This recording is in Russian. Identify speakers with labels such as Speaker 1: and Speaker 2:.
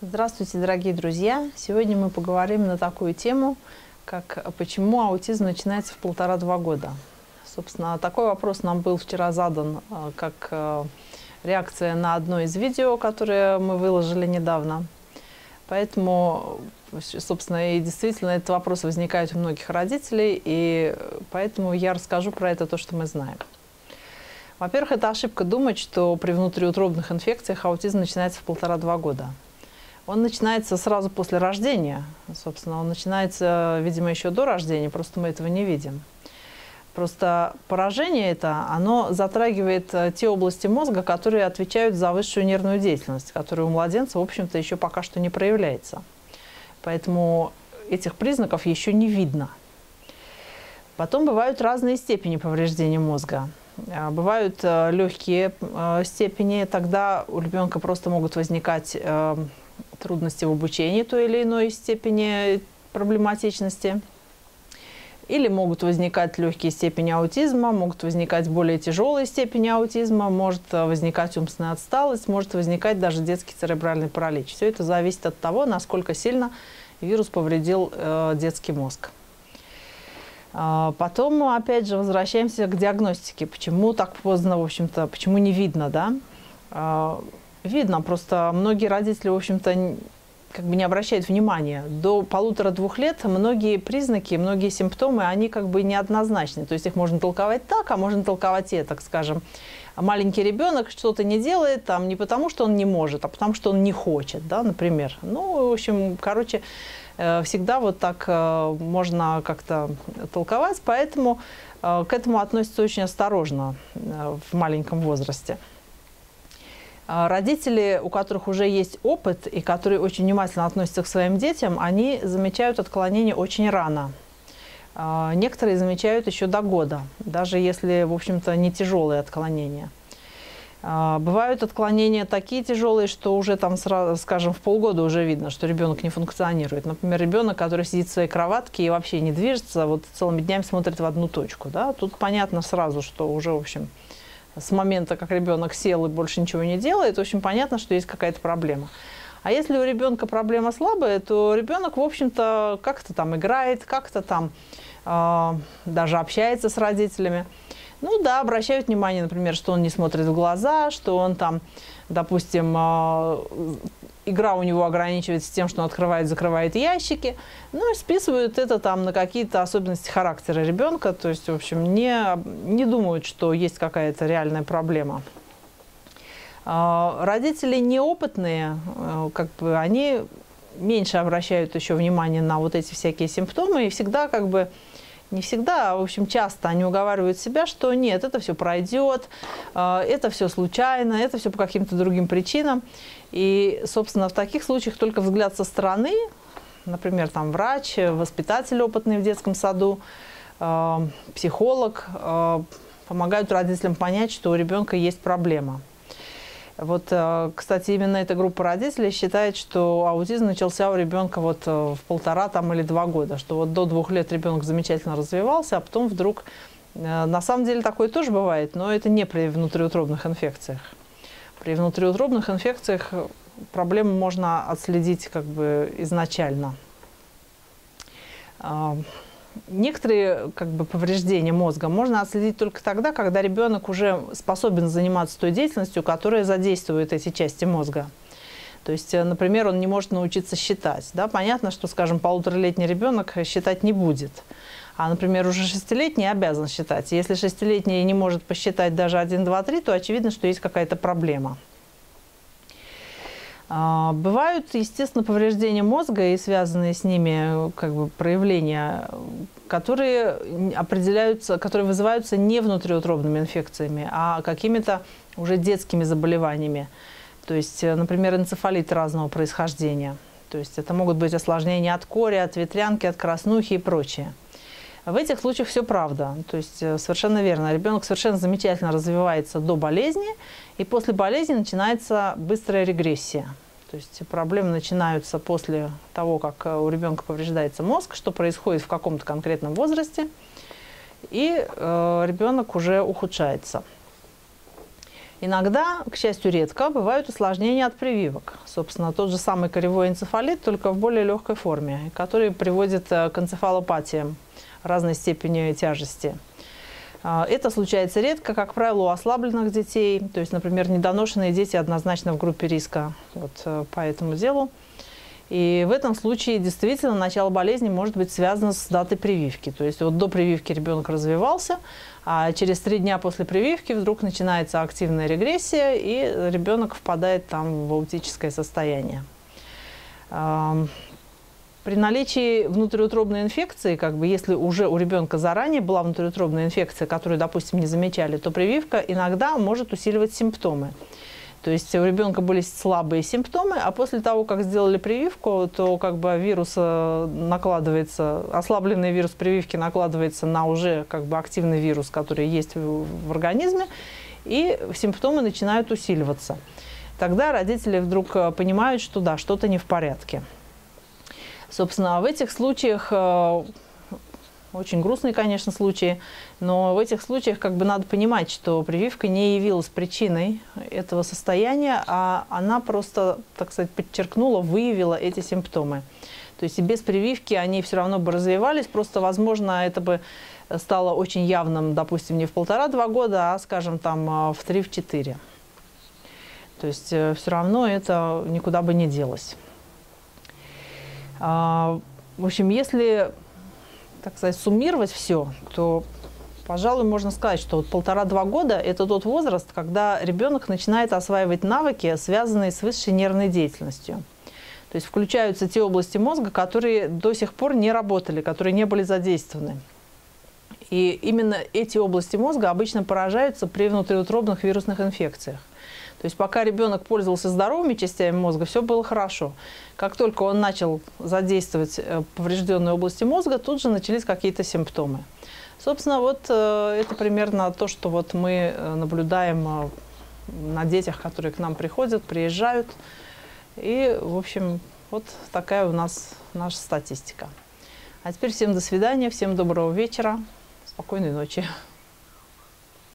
Speaker 1: Здравствуйте, дорогие друзья! Сегодня мы поговорим на такую тему, как почему аутизм начинается в 1,5–2 года. Собственно, такой вопрос нам был вчера задан как реакция на одно из видео, которое мы выложили недавно. Поэтому, собственно, и действительно этот вопрос возникает у многих родителей, и поэтому я расскажу про это то, что мы знаем. Во-первых, это ошибка думать, что при внутриутробных инфекциях аутизм начинается в 1,5–2 года. Он начинается сразу после рождения. Собственно, он начинается, видимо, еще до рождения, просто мы этого не видим. Просто поражение это, оно затрагивает те области мозга, которые отвечают за высшую нервную деятельность, которая у младенца, в общем-то, еще пока что не проявляется. Поэтому этих признаков еще не видно. Потом бывают разные степени повреждения мозга. Бывают легкие степени, тогда у ребенка просто могут возникать трудности в обучении той или иной степени проблематичности. Или могут возникать легкие степени аутизма, могут возникать более тяжелые степени аутизма, может возникать умственная отсталость, может возникать даже детский церебральный паралич. Все это зависит от того, насколько сильно вирус повредил детский мозг. Потом, опять же, возвращаемся к диагностике. Почему так поздно, в общем-то, почему не видно, да? Видно, просто многие родители, в общем-то, как бы не обращают внимания. До 1,5–2 лет многие признаки, многие симптомы, они как бы неоднозначны. То есть их можно толковать так, а можно толковать и так, скажем. Маленький ребенок что-то не делает, там, не потому, что он не может, а потому, что он не хочет, да, например. Ну, в общем, короче, всегда вот так можно как-то толковать, поэтому к этому относятся очень осторожно в маленьком возрасте. Родители, у которых уже есть опыт и которые очень внимательно относятся к своим детям, они замечают отклонения очень рано. Некоторые замечают еще до года, даже если, в общем-то, не тяжелые отклонения. Бывают отклонения такие тяжелые, что уже там, скажем, в полгода уже видно, что ребенок не функционирует. Например, ребенок, который сидит в своей кроватке и вообще не движется, вот целыми днями смотрит в одну точку. Да? Тут понятно сразу, что уже, в общем, с момента, как ребенок сел и больше ничего не делает, очень понятно, что есть какая-то проблема. А если у ребенка проблема слабая, то ребенок, в общем-то, как-то там играет, как-то там даже общается с родителями. Ну да, обращают внимание, например, что он не смотрит в глаза, что он там, допустим, игра у него ограничивается тем, что он открывает, закрывает ящики. Ну и списывают это там на какие-то особенности характера ребенка. То есть, в общем, не думают, что есть какая-то реальная проблема. Родители неопытные, как бы, они меньше обращают еще внимание на вот эти всякие симптомы. И всегда, как бы, не всегда, а, в общем, часто они уговаривают себя, что нет, это все пройдет, это все случайно, это все по каким-то другим причинам. И, собственно, в таких случаях только взгляд со стороны, например, там врач, воспитатель опытный в детском саду, психолог, помогают родителям понять, что у ребенка есть проблема. Вот, кстати, именно эта группа родителей считает, что аутизм начался у ребенка вот в 1,5 там, или 2 года, что вот до 2 лет ребенок замечательно развивался, а потом вдруг, на самом деле такое тоже бывает, но это не при внутриутробных инфекциях. При внутриутробных инфекциях проблему можно отследить как бы изначально. Некоторые как бы повреждения мозга можно отследить только тогда, когда ребенок уже способен заниматься той деятельностью, которая задействует эти части мозга. То есть, например, он не может научиться считать. Да? Понятно, что, скажем, 1,5-летний ребенок считать не будет. А, например, уже 6-летний обязан считать. Если 6-летний не может посчитать даже 1, 2, 3, то очевидно, что есть какая-то проблема. Бывают, естественно, повреждения мозга и связанные с ними как бы, проявления, которые вызываются не внутриутробными инфекциями, а какими-то уже детскими заболеваниями. То есть, например, энцефалит разного происхождения. То есть это могут быть осложнения от кори, от ветрянки, от краснухи и прочее. В этих случаях все правда. То есть совершенно верно. Ребенок совершенно замечательно развивается до болезни, и после болезни начинается быстрая регрессия. То есть проблемы начинаются после того, как у ребенка повреждается мозг, что происходит в каком-то конкретном возрасте, и ребенок уже ухудшается. Иногда, к счастью, редко, бывают осложнения от прививок. Собственно, тот же самый коревой энцефалит, только в более легкой форме, который приводит к энцефалопатиям разной степени тяжести. Это случается редко, как правило, у ослабленных детей. То есть, например, недоношенные дети однозначно в группе риска вот по этому делу. И в этом случае действительно начало болезни может быть связано с датой прививки. То есть вот до прививки ребенок развивался, а через 3 дня после прививки вдруг начинается активная регрессия, и ребенок впадает там в аутическое состояние. При наличии внутриутробной инфекции, если уже у ребенка заранее была внутриутробная инфекция, которую, допустим, не замечали, то прививка иногда может усиливать симптомы. То есть у ребенка были слабые симптомы, а после того, как сделали прививку, то вирус накладывается, ослабленный вирус прививки накладывается на уже активный вирус, который есть в организме, и симптомы начинают усиливаться. Тогда родители вдруг понимают, что да, что-то не в порядке. Собственно, в этих случаях, очень грустные, конечно, случаи, но в этих случаях надо понимать, что прививка не явилась причиной этого состояния, а она просто, так сказать, подчеркнула, выявила эти симптомы. То есть и без прививки они все равно бы развивались, просто, возможно, это бы стало очень явным, допустим, не в 1,5-2 года, а, скажем, там в 3-4. То есть все равно это никуда бы не делось. В общем, если, так сказать, суммировать все, то, пожалуй, можно сказать, что вот 1,5-2 года – это тот возраст, когда ребенок начинает осваивать навыки, связанные с высшей нервной деятельностью. То есть включаются те области мозга, которые до сих пор не работали, которые не были задействованы. И именно эти области мозга обычно поражаются при внутриутробных вирусных инфекциях. То есть пока ребенок пользовался здоровыми частями мозга, все было хорошо. Как только он начал задействовать поврежденные области мозга, тут же начались какие-то симптомы. Собственно, вот это примерно то, что вот мы наблюдаем на детях, которые к нам приходят, приезжают. И, в общем, вот такая у нас наша статистика. А теперь всем до свидания, всем доброго вечера, спокойной ночи.